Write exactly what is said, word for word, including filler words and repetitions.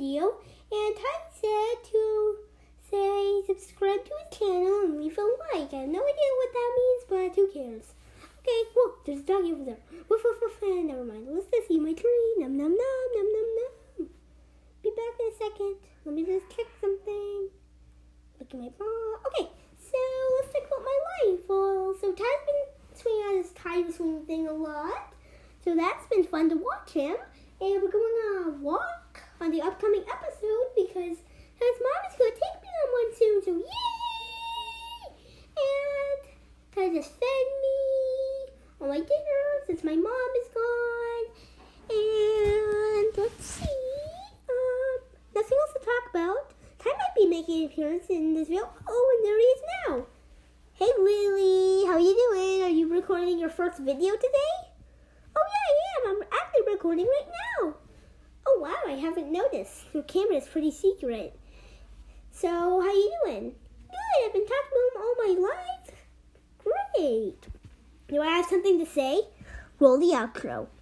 video, and Ty said to say subscribe to his channel and leave a like. I have no idea what that means, but who cares? Okay, whoa, there's a doggy over there. Woof, woof, woof, and never mind. Let's just eat my tree. Num, num, num, num, num, num. Be back in a second. Let me just check something. Look at my ball. Okay, so let's talk about my life. Well, so Ty's been swinging on his tire swing thing a lot. So that's been fun to watch him. And we're going on a walk on the upcoming episode because his mom is going to take me on one soon. So yay! And Ty just fed me all my dinner since my mom is gone. And let's see. Um, nothing else to talk about. Ty might be making an appearance in this video. Oh, and there he is now. Hey, Lily. How you doing? Are you recording your first video today? Oh, yeah, I am. I'm actually recording right now. Oh, wow, I haven't noticed. Your camera is pretty secret. So, how you doing? Good. I've been talking to him all my life. Great. Do I have something to say? Roll the outro.